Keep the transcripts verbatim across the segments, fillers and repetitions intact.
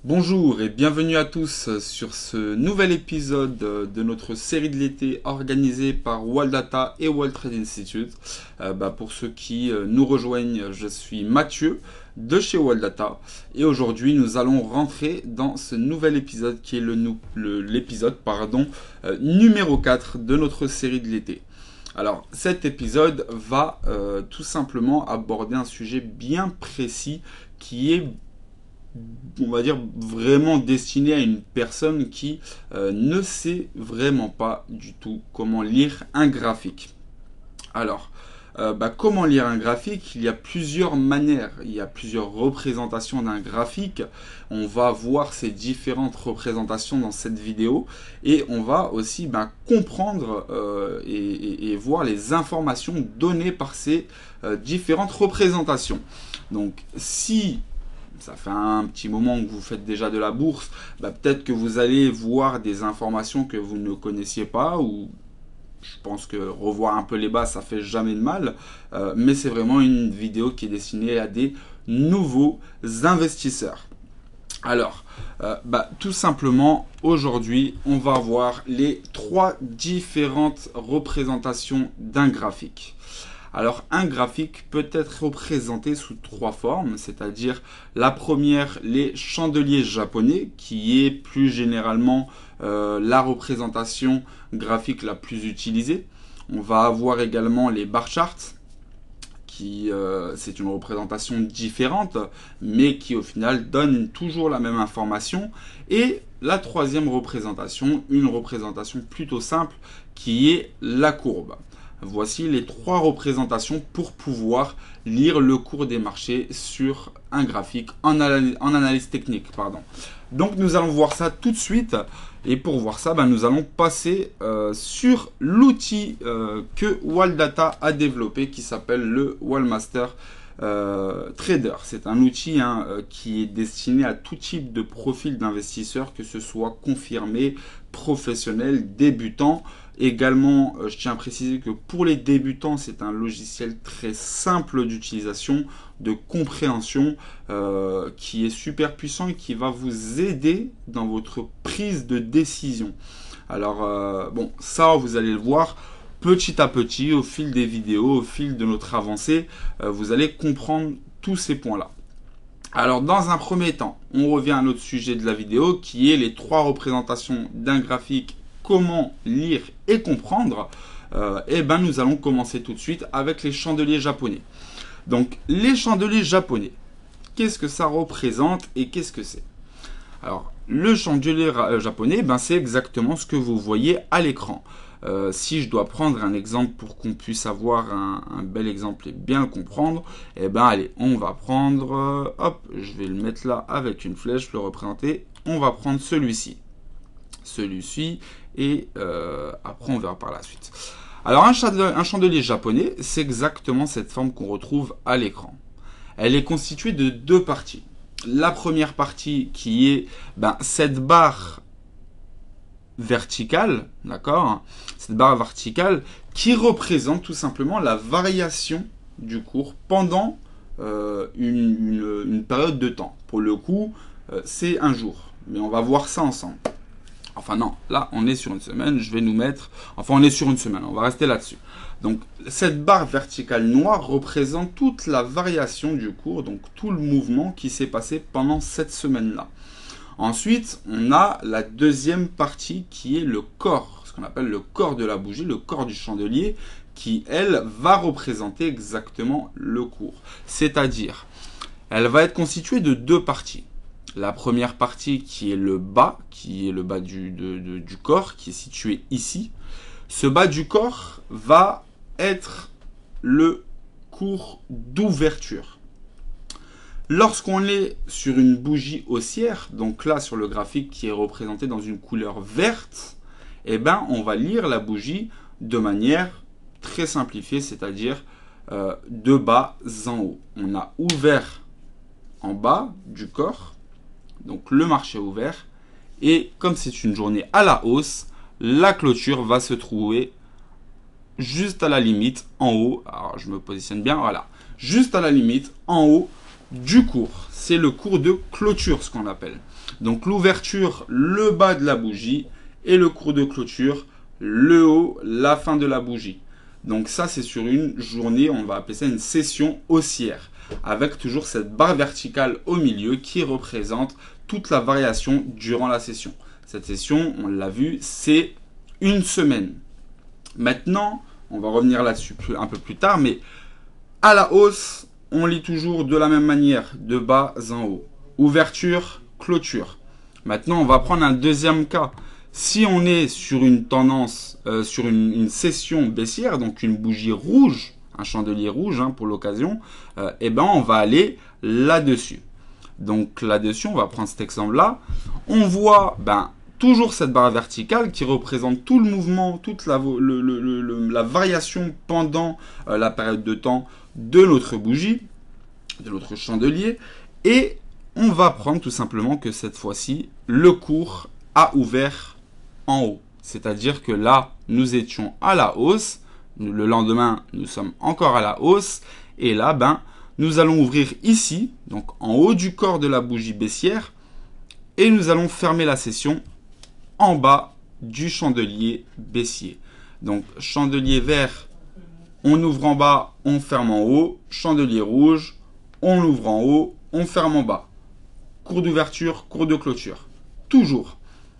Bonjour et bienvenue à tous sur ce nouvel épisode de notre série de l'été organisée par Waldata et World Trade Institute. Euh, bah, pour ceux qui euh, nous rejoignent, je suis Mathieu de chez Waldata et aujourd'hui nous allons rentrer dans ce nouvel épisode qui est le, nou- le- l'épisode pardon, euh, numéro quatre de notre série de l'été. Alors cet épisode va euh, tout simplement aborder un sujet bien précis qui est, on va dire, vraiment destiné à une personne qui euh, ne sait vraiment pas du tout comment lire un graphique. Alors, euh, bah, comment lire un graphique? Il y a plusieurs manières, il y a plusieurs représentations d'un graphique. On va voir ces différentes représentations dans cette vidéo et on va aussi bah, comprendre euh, et, et, et voir les informations données par ces euh, différentes représentations. Donc, si ça fait un petit moment que vous faites déjà de la bourse, bah peut-être que vous allez voir des informations que vous ne connaissiez pas, ou je pense que revoir un peu les bases, ça fait jamais de mal, euh, mais c'est vraiment une vidéo qui est destinée à des nouveaux investisseurs. Alors, euh, bah, tout simplement, aujourd'hui, on va voir les trois différentes représentations d'un graphique. Alors un graphique peut être représenté sous trois formes, c'est-à-dire la première, les chandeliers japonais, qui est plus généralement euh, la représentation graphique la plus utilisée. On va avoir également les bar charts, qui euh, c'est une représentation différente, mais qui au final donne toujours la même information. Et la troisième représentation, une représentation plutôt simple, qui est la courbe. Voici les trois représentations pour pouvoir lire le cours des marchés sur un graphique en analyse, en analyse technique. Pardon. Donc nous allons voir ça tout de suite. Et pour voir ça, ben, nous allons passer euh, sur l'outil euh, que Waldata a développé qui s'appelle le Wallmaster euh, Trader. C'est un outil hein, euh, qui est destiné à tout type de profil d'investisseur, que ce soit confirmé, professionnel, débutant. Également, euh, je tiens à préciser que pour les débutants, c'est un logiciel très simple d'utilisation, de compréhension, euh, qui est super puissant et qui va vous aider dans votre prise de décision. Alors, euh, bon, ça, vous allez le voir petit à petit, au fil des vidéos, au fil de notre avancée, euh, vous allez comprendre tous ces points-là. Alors, dans un premier temps, on revient à notre sujet de la vidéo, qui est les trois représentations d'un graphique. Comment lire et comprendre, euh, et ben nous allons commencer tout de suite avec les chandeliers japonais. Donc les chandeliers japonais, qu'est-ce que ça représente et qu'est-ce que c'est? Alors le chandelier japonais, ben, c'est exactement ce que vous voyez à l'écran. Euh, si je dois prendre un exemple pour qu'on puisse avoir un, un bel exemple et bien le comprendre, et ben allez, on va prendre, euh, hop, je vais le mettre là avec une flèche, le représenter, on va prendre celui-ci. Celui-ci et euh, après on verra par la suite. Alors un chandelier, un chandelier japonais, c'est exactement cette forme qu'on retrouve à l'écran. Elle est constituée de deux parties. La première partie qui est ben, cette barre verticale, d'accord, cette barre verticale qui représente tout simplement la variation du cours pendant euh, une, une, une période de temps. Pour le coup, euh, c'est un jour, mais on va voir ça ensemble. Enfin non, là on est sur une semaine, je vais nous mettre... Enfin on est sur une semaine, on va rester là-dessus. Donc cette barre verticale noire représente toute la variation du cours, donc tout le mouvement qui s'est passé pendant cette semaine-là. Ensuite, on a la deuxième partie qui est le corps, ce qu'on appelle le corps de la bougie, le corps du chandelier, qui elle va représenter exactement le cours. C'est-à-dire, elle va être constituée de deux parties. La première partie qui est le bas, qui est le bas du, de, de, du corps, qui est situé ici. Ce bas du corps va être le cours d'ouverture. Lorsqu'on est sur une bougie haussière, donc là sur le graphique qui est représenté dans une couleur verte, eh ben, on va lire la bougie de manière très simplifiée, c'est-à-dire euh, de bas en haut. On a ouvert en bas du corps. Donc le marché ouvert, et comme c'est une journée à la hausse, la clôture va se trouver juste à la limite en haut. Alors je me positionne bien, voilà, juste à la limite en haut du cours. C'est le cours de clôture, ce qu'on appelle. Donc l'ouverture, le bas de la bougie, et le cours de clôture, le haut, la fin de la bougie. Donc ça, c'est sur une journée, on va appeler ça une session haussière, avec toujours cette barre verticale au milieu qui représente toute la variation durant la session. Cette session, on l'a vu, c'est une semaine. Maintenant, on va revenir là-dessus un peu plus tard, mais à la hausse, on lit toujours de la même manière, de bas en haut. Ouverture, clôture. Maintenant, on va prendre un deuxième cas. Si on est sur une tendance, euh, sur une, une session baissière, donc une bougie rouge, un chandelier rouge hein, pour l'occasion, euh, eh ben on va aller là-dessus. Donc là-dessus, on va prendre cet exemple-là. On voit ben, toujours cette barre verticale qui représente tout le mouvement, toute la, le, le, le, la variation pendant euh, la période de temps de notre bougie, de notre chandelier. Et on va prendre tout simplement que cette fois-ci, le cours a ouvert en haut. C'est-à-dire que là, nous étions à la hausse. Le lendemain, nous sommes encore à la hausse. Et là, ben, nous allons ouvrir ici, donc en haut du corps de la bougie baissière. Et nous allons fermer la session en bas du chandelier baissier. Donc, chandelier vert, on ouvre en bas, on ferme en haut. Chandelier rouge, on ouvre en haut, on ferme en bas. Cours d'ouverture, cours de clôture. Toujours.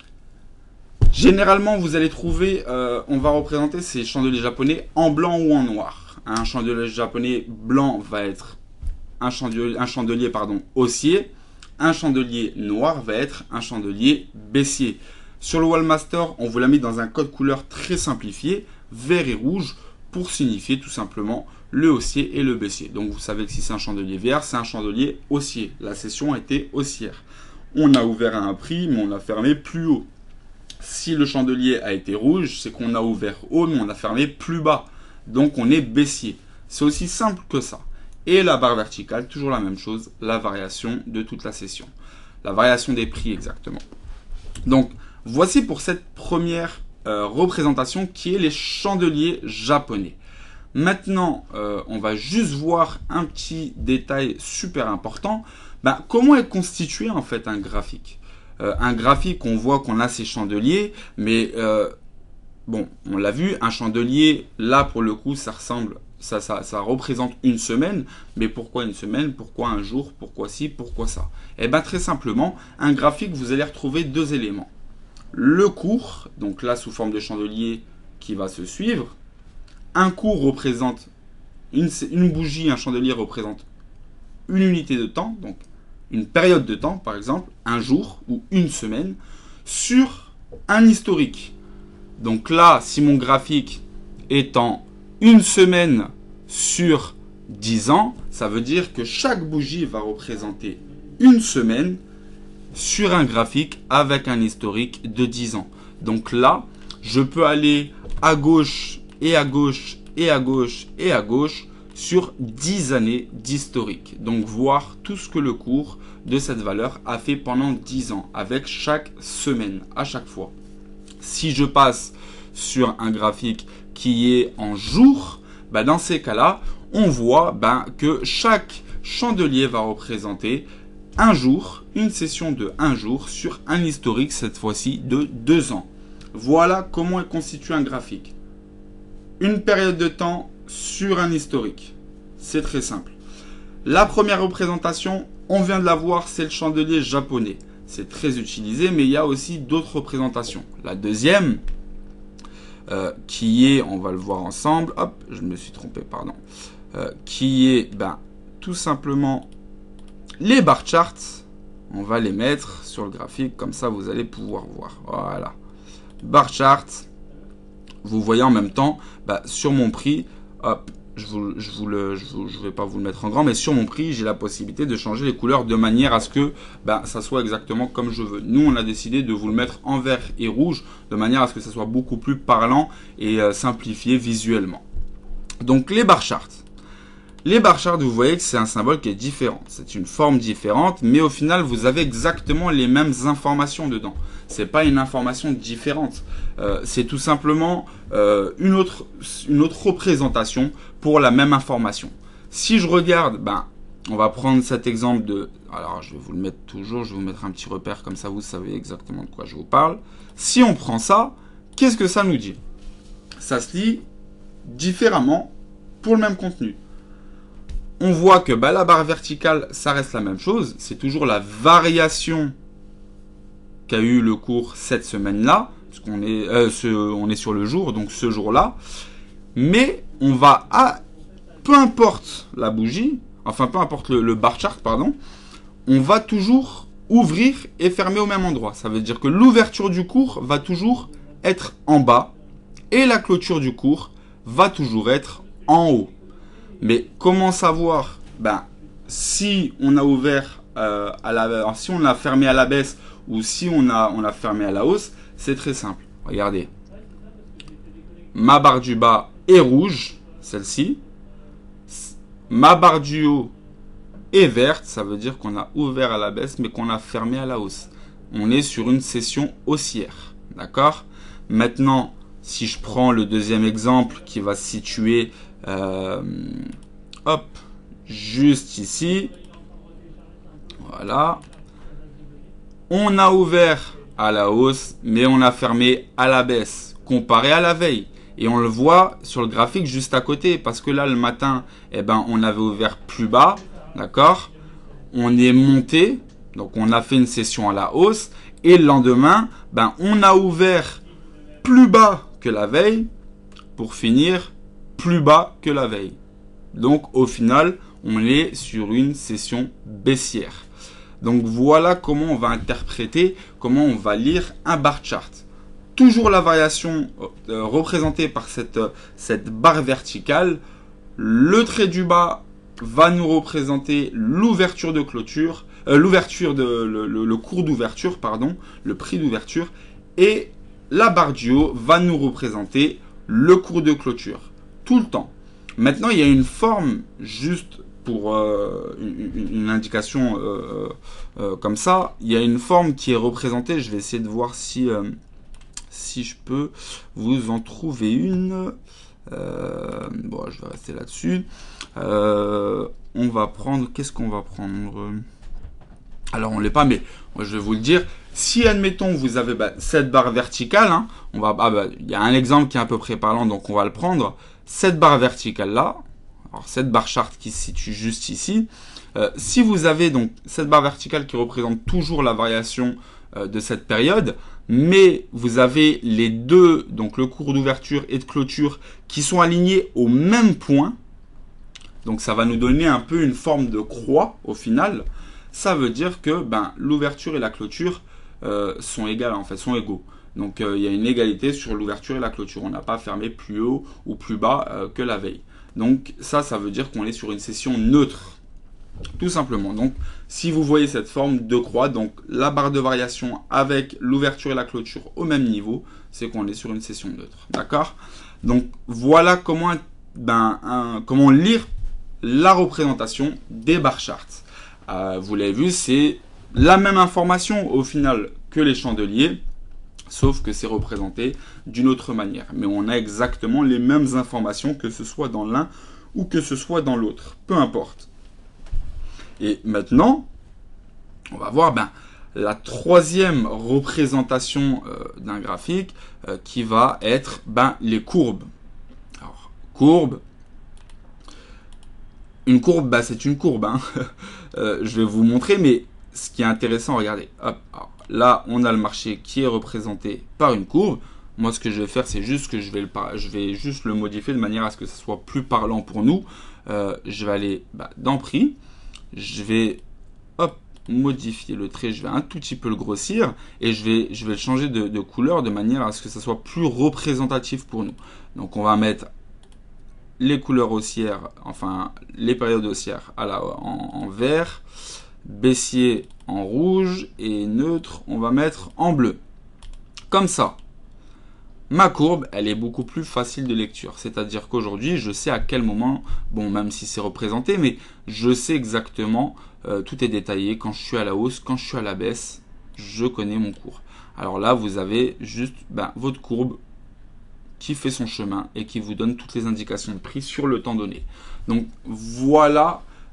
Généralement, vous allez trouver, euh, on va représenter ces chandeliers japonais en blanc ou en noir. Un chandelier japonais blanc va être un chandelier, un chandelier pardon, haussier. Un chandelier noir va être un chandelier baissier. Sur le Wallmaster, on vous l'a mis dans un code couleur très simplifié, vert et rouge, pour signifier tout simplement le haussier et le baissier. Donc vous savez que si c'est un chandelier vert, c'est un chandelier haussier. La session a été haussière. On a ouvert à un prix, mais on a fermé plus haut. Si le chandelier a été rouge, c'est qu'on a ouvert haut, mais on a fermé plus bas. Donc on est baissier. C'est aussi simple que ça. Et la barre verticale, toujours la même chose, la variation de toute la session. La variation des prix exactement. Donc voici pour cette première euh, représentation qui est les chandeliers japonais. Maintenant, euh, on va juste voir un petit détail super important. Ben, comment est constitué en fait un graphique ? Euh, un graphique, on voit qu'on a ces chandeliers, mais euh, bon, on l'a vu, un chandelier, là pour le coup, ça ressemble, ça, ça, ça représente une semaine. Mais pourquoi une semaine? Pourquoi un jour? Pourquoi ci? Pourquoi ça? Eh bien très simplement, un graphique, vous allez retrouver deux éléments. Le cours, donc là sous forme de chandelier qui va se suivre. Un cours représente, une, une bougie, un chandelier représente une unité de temps, donc une période de temps, par exemple, un jour ou une semaine, sur un historique. Donc là, si mon graphique est en une semaine sur dix ans, ça veut dire que chaque bougie va représenter une semaine sur un graphique avec un historique de dix ans. Donc là, je peux aller à gauche et à gauche et à gauche et à gauche sur dix années d'historique. Donc voir tout ce que le cours de cette valeur a fait pendant dix ans avec chaque semaine à chaque fois. Si je passe sur un graphique qui est en jours, bah dans ces cas-là, on voit bah, que chaque chandelier va représenter un jour, une session de un jour sur un historique cette fois-ci de deux ans. Voilà comment est constitué un graphique. Une période de temps sur un historique. C'est très simple. La première représentation, on vient de la voir, c'est le chandelier japonais. C'est très utilisé, mais il y a aussi d'autres représentations. La deuxième, euh, qui est, on va le voir ensemble, hop, je me suis trompé, pardon, euh, qui est ben, tout simplement les bar charts. On va les mettre sur le graphique, comme ça vous allez pouvoir voir. Voilà. Bar chart, vous voyez en même temps, bah, sur mon prix, hop, je vous, je vous le, je, vous, je vais pas vous le mettre en grand, mais sur mon prix, j'ai la possibilité de changer les couleurs de manière à ce que bah, ça soit exactement comme je veux. Nous, on a décidé de vous le mettre en vert et rouge, de manière à ce que ça soit beaucoup plus parlant et euh, simplifié visuellement. Donc, les bar charts. Les bar charts, vous voyez que c'est un symbole qui est différent. C'est une forme différente, mais au final, vous avez exactement les mêmes informations dedans. C'est pas une information différente. Euh, c'est tout simplement euh, une, autre, une autre représentation pour la même information. Si je regarde ben, on va prendre cet exemple de... Alors, je vais vous le mettre toujours, je vais vous mettre un petit repère, comme ça vous savez exactement de quoi je vous parle. Si on prend ça, qu'est-ce que ça nous dit? Ça se lit différemment pour le même contenu. On voit que bah, la barre verticale, ça reste la même chose. C'est toujours la variation qu'a eu le cours cette semaine-là. Parce qu'on est, euh, ce, on est sur le jour, donc ce jour-là. Mais on va, à, peu importe la bougie, enfin peu importe le, le bar chart, pardon, on va toujours ouvrir et fermer au même endroit. Ça veut dire que l'ouverture du cours va toujours être en bas et la clôture du cours va toujours être en haut. Mais comment savoir ben, si on a ouvert euh, à la, si on a fermé à la baisse ou si on a, on a fermé à la hausse? C'est très simple. Regardez. Ma barre du bas est rouge, celle-ci. Ma barre du haut est verte, ça veut dire qu'on a ouvert à la baisse mais qu'on a fermé à la hausse. On est sur une session haussière. D'accord? Maintenant, si je prends le deuxième exemple qui va se situer euh, hop, juste ici. Voilà. On a ouvert à la hausse, mais on a fermé à la baisse, comparé à la veille. Et on le voit sur le graphique juste à côté, parce que là, le matin, eh ben, on avait ouvert plus bas, d'accord? On est monté, donc on a fait une session à la hausse, et le lendemain, ben, on a ouvert plus bas que la veille, pour finir plus bas que la veille. Donc, au final, on est sur une session baissière. Donc voilà comment on va interpréter, comment on va lire un bar chart. Toujours la variation euh, représentée par cette, euh, cette barre verticale. Le trait du bas va nous représenter l'ouverture de clôture, euh, l'ouverture de le, le, le cours d'ouverture, pardon, le prix d'ouverture, et la barre du haut va nous représenter le cours de clôture. Tout le temps. Maintenant, il y a une forme juste pour euh, une, une indication euh, euh, comme ça. Il y a une forme qui est représentée. Je vais essayer de voir si, euh, si je peux vous en trouver une. Euh, bon, je vais rester là-dessus. Euh, on va prendre... Qu'est-ce qu'on va prendre? Alors, on ne l'est pas, mais moi, je vais vous le dire. Si, admettons, vous avez bah, cette barre verticale, hein, on va, ah, bah, y a un exemple qui est à peu près parlant, donc on va le prendre. Cette barre verticale-là, alors cette barre chart qui se situe juste ici, euh, si vous avez donc cette barre verticale qui représente toujours la variation euh, de cette période, mais vous avez les deux, donc le cours d'ouverture et de clôture, qui sont alignés au même point, donc ça va nous donner un peu une forme de croix au final. Ça veut dire que ben, l'ouverture et la clôture euh, sont égales, en fait, sont égaux. Donc euh, il y a une égalité sur l'ouverture et la clôture. On n'a pas fermé plus haut ou plus bas euh, que la veille. Donc ça, ça veut dire qu'on est sur une session neutre. Tout simplement. Donc si vous voyez cette forme de croix, donc la barre de variation avec l'ouverture et la clôture au même niveau, c'est qu'on est sur une session neutre. D'accord? Donc voilà comment, ben, un, comment lire la représentation des bar charts. Euh, vous l'avez vu, c'est la même information au final que les chandeliers, sauf que c'est représenté d'une autre manière. Mais on a exactement les mêmes informations, que ce soit dans l'un ou que ce soit dans l'autre. Peu importe. Et maintenant, on va voir ben, la troisième représentation euh, d'un graphique euh, qui va être ben, les courbes. Alors, courbe. Une courbe, bah, c'est une courbe. Hein. euh, je vais vous montrer, mais ce qui est intéressant, regardez. Hop, alors, là, on a le marché qui est représenté par une courbe. Moi, ce que je vais faire, c'est juste que je vais, le, je vais juste le modifier de manière à ce que ce soit plus parlant pour nous. Euh, je vais aller bah, dans prix. Je vais hop, modifier le trait. Je vais un tout petit peu le grossir. Et je vais, je vais le changer de, de couleur de manière à ce que ce soit plus représentatif pour nous. Donc, on va mettre les couleurs haussières, enfin les périodes haussières à la, en, en vert, baissier en rouge et neutre, on va mettre en bleu. Comme ça, ma courbe, elle est beaucoup plus facile de lecture. C'est-à-dire qu'aujourd'hui, je sais à quel moment, bon, même si c'est représenté, mais je sais exactement, euh, tout est détaillé, quand je suis à la hausse, quand je suis à la baisse, je connais mon cours. Alors là, vous avez juste ben, votre courbe qui fait son chemin et qui vous donne toutes les indications de prix sur le temps donné. Donc voilà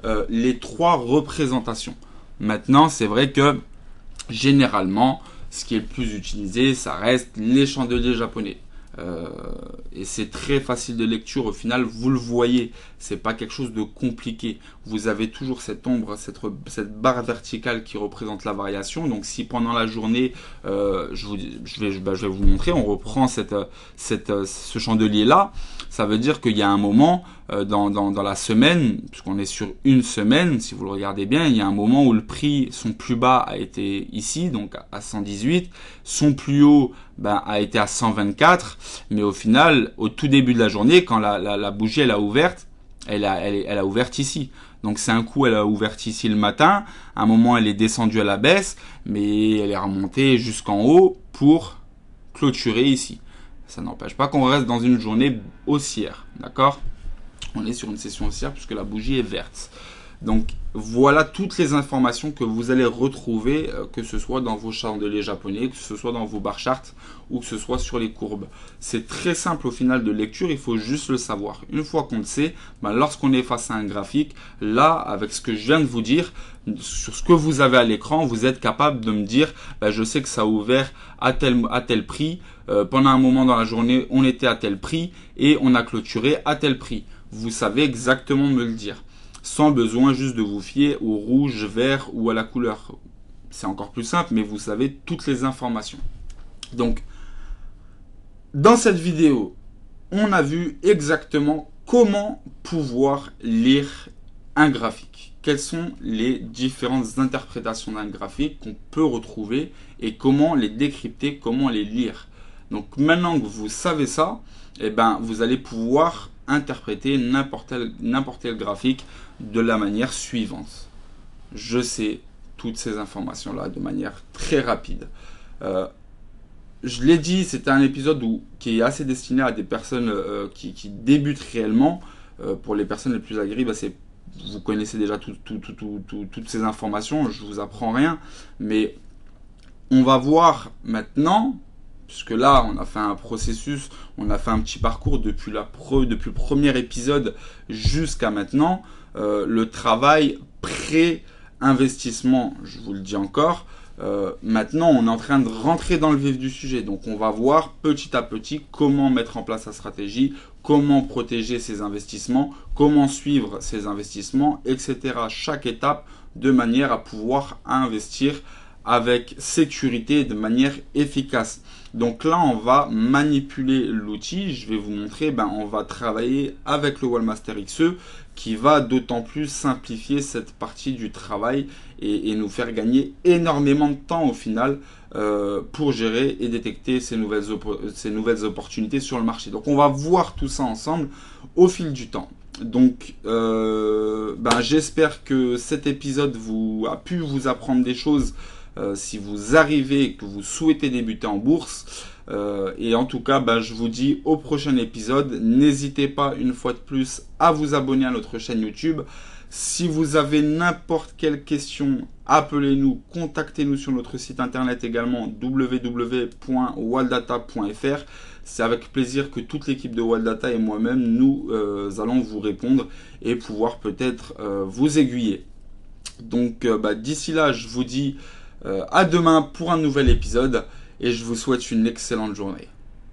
euh, les trois représentations. Maintenant, c'est vrai que généralement, ce qui est le plus utilisé, ça reste les chandeliers japonais. Euh, et c'est très facile de lecture. Au final, vous le voyez, c'est pas quelque chose de compliqué. Vous avez toujours cette ombre, cette, cette barre verticale qui représente la variation. Donc, si pendant la journée, euh, je, vous, je, vais, bah, je vais vous montrer, on reprend cette, cette, ce chandelier là, ça veut dire qu'il y a un moment euh, dans, dans, dans la semaine, puisqu'on est sur une semaine, si vous le regardez bien, il y a un moment où le prix, son plus bas a été ici, donc à cent dix-huit, son plus haut ben, a été à cent vingt-quatre, mais au final, au tout début de la journée, quand la, la, la bougie elle a ouverte, elle a, elle, elle a ouvert ici. Donc c'est un coup, elle a ouvert ici le matin, à un moment elle est descendue à la baisse, mais elle est remontée jusqu'en haut pour clôturer ici. Ça n'empêche pas qu'on reste dans une journée haussière, d'accord? On est sur une session haussière puisque la bougie est verte. Donc voilà toutes les informations que vous allez retrouver, euh, que ce soit dans vos chandeliers japonais, que ce soit dans vos bar charts ou que ce soit sur les courbes. C'est très simple au final de lecture, il faut juste le savoir. Une fois qu'on le sait, ben, lorsqu'on est face à un graphique, là, avec ce que je viens de vous dire, sur ce que vous avez à l'écran, vous êtes capable de me dire, ben, je sais que ça a ouvert à tel, à tel prix, euh, pendant un moment dans la journée, on était à tel prix et on a clôturé à tel prix. Vous savez exactement me le dire, sans besoin juste de vous fier au rouge, vert ou à la couleur. C'est encore plus simple, mais vous savez toutes les informations. Donc, dans cette vidéo, on a vu exactement comment pouvoir lire un graphique. Quelles sont les différentes interprétations d'un graphique qu'on peut retrouver et comment les décrypter, comment les lire. Donc maintenant que vous savez ça, eh ben, vous allez pouvoir interpréter n'importe quel, n'importe quel graphique de la manière suivante. Je sais toutes ces informations-là de manière très rapide. Euh, je l'ai dit, c'était un épisode où, qui est assez destiné à des personnes euh, qui, qui débutent réellement. Euh, pour les personnes les plus aguerries, bah, c'est, vous connaissez déjà tout, tout, tout, tout, tout, toutes ces informations, je ne vous apprends rien. Mais on va voir maintenant, puisque là, on a fait un processus, on a fait un petit parcours depuis, la pre, depuis le premier épisode jusqu'à maintenant, euh, le travail pré-investissement, je vous le dis encore. Euh, maintenant, on est en train de rentrer dans le vif du sujet. Donc, on va voir petit à petit comment mettre en place sa stratégie, comment protéger ses investissements, comment suivre ses investissements, et cetera. Chaque étape de manière à pouvoir investir avec sécurité, de manière efficace. Donc là, on va manipuler l'outil. Je vais vous montrer, ben, on va travailler avec le Wallmaster X E qui va d'autant plus simplifier cette partie du travail et, et nous faire gagner énormément de temps au final euh, pour gérer et détecter ces nouvelles, ces nouvelles opportunités sur le marché. Donc on va voir tout ça ensemble au fil du temps. Donc euh, ben, j'espère que cet épisode vous a pu vous apprendre des choses. Euh, si vous arrivez, que vous souhaitez débuter en bourse. Euh, et en tout cas, bah, je vous dis au prochain épisode. N'hésitez pas une fois de plus à vous abonner à notre chaîne YouTube. Si vous avez n'importe quelle question, appelez-nous, contactez-nous sur notre site internet également w w w point waldata point f r. C'est avec plaisir que toute l'équipe de Waldata et moi-même, nous euh, allons vous répondre et pouvoir peut-être euh, vous aiguiller. Donc euh, bah, d'ici là, je vous dis Euh, à demain pour un nouvel épisode et je vous souhaite une excellente journée.